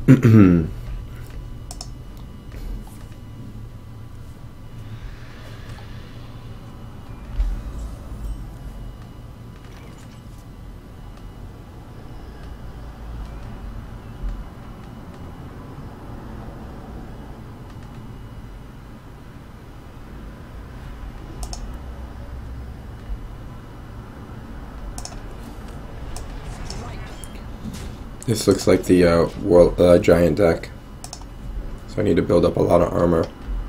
This looks like the giant deck, so I need to build up a lot of armor.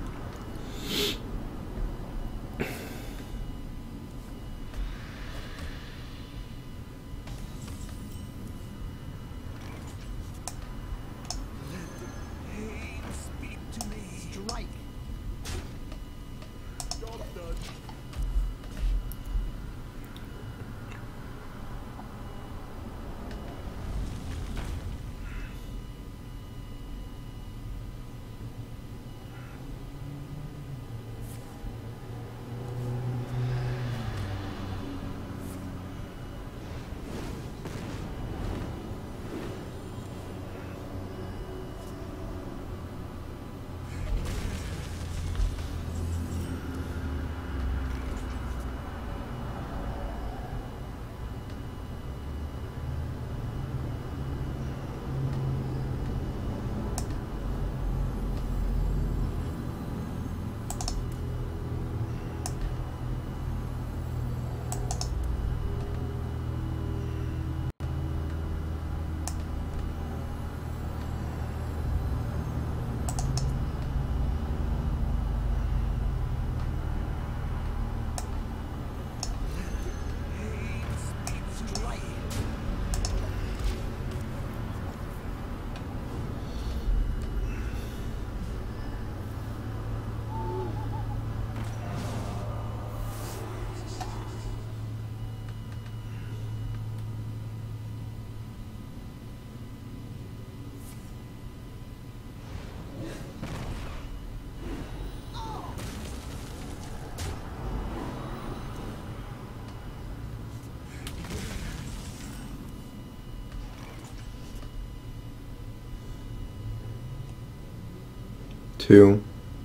Two,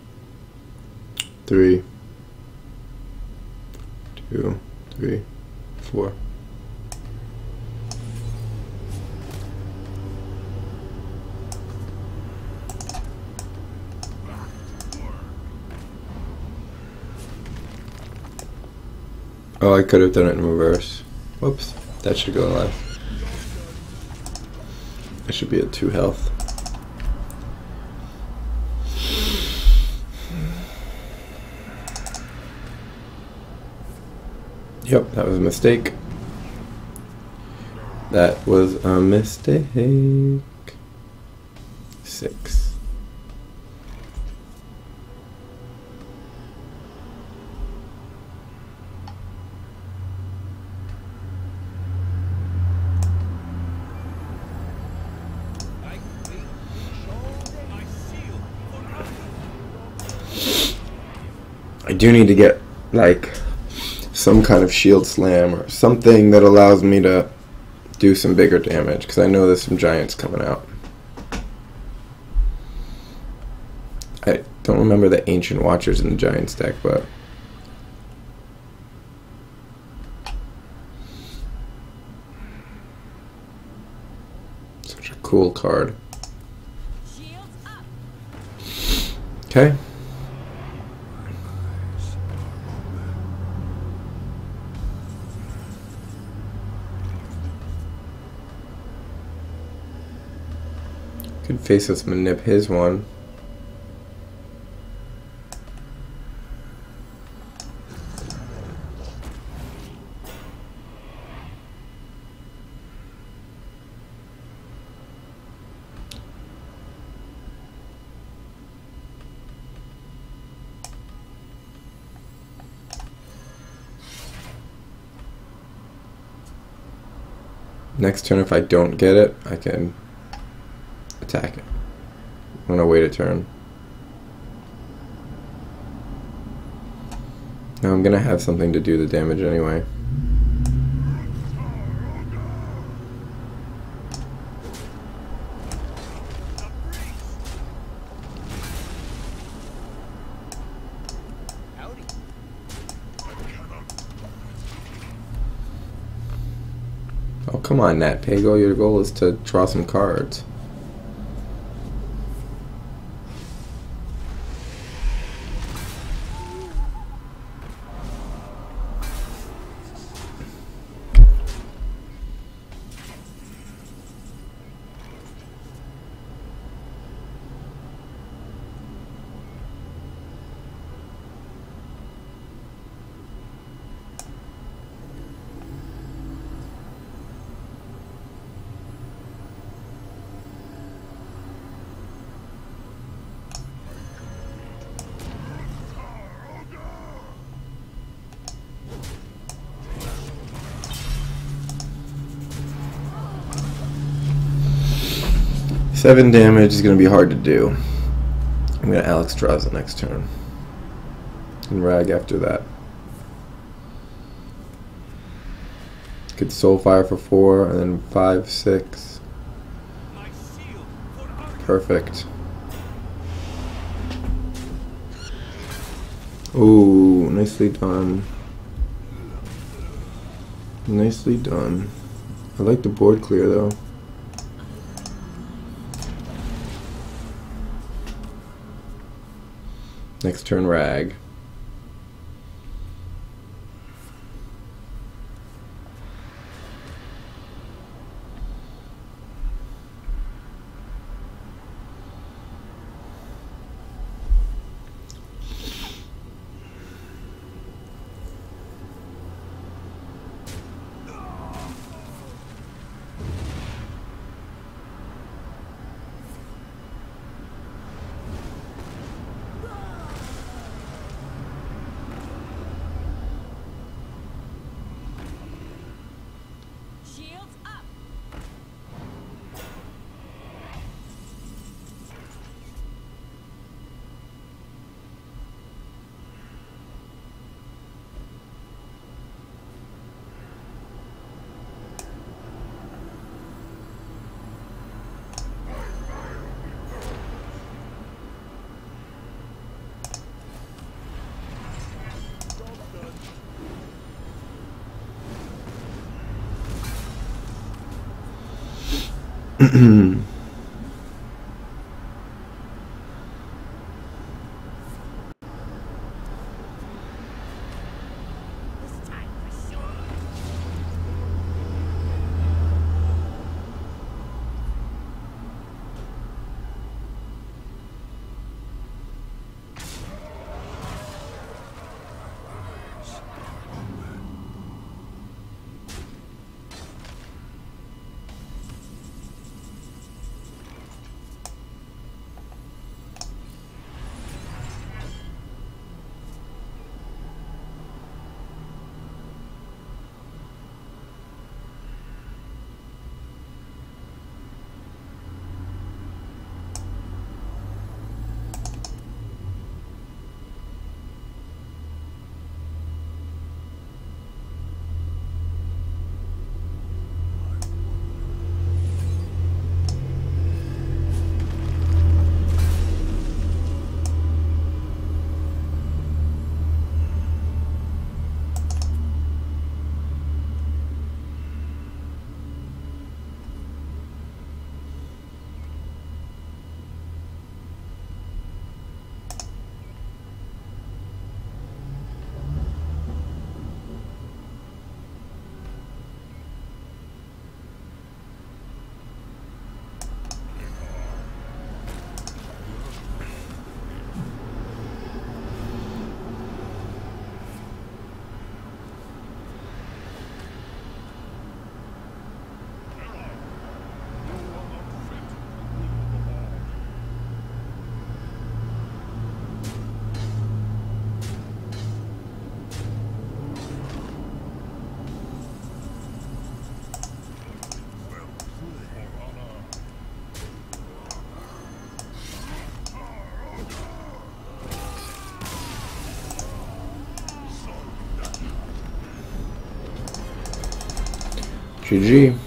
three, 2, 3, 4. Oh, I could have done it in reverse. Whoops. That should go left. I should be at 2 health. Yep, that was a mistake. That was a mistake. 6. I do need to get, like, some kind of shield slam or something that allows me to do some bigger damage, because I know there's some giants coming out. I don't remember the Ancient Watchers in the Giants deck, but such a cool card. Okay. Could face us manip his one. Next turn, if I don't get it, I can attack it. I'm gonna wait a turn. Now I'm gonna have something to do the damage anyway. Oh, come on, Nat Pago. Your goal is to draw some cards. Seven damage is going to be hard to do. I'm going to Alex draws the next turn. And Rag after that. Could Soulfire for 4 and then 5, 6. Perfect. Ooh, nicely done. Nicely done. I like the board clear though. Next turn, Rag. GG.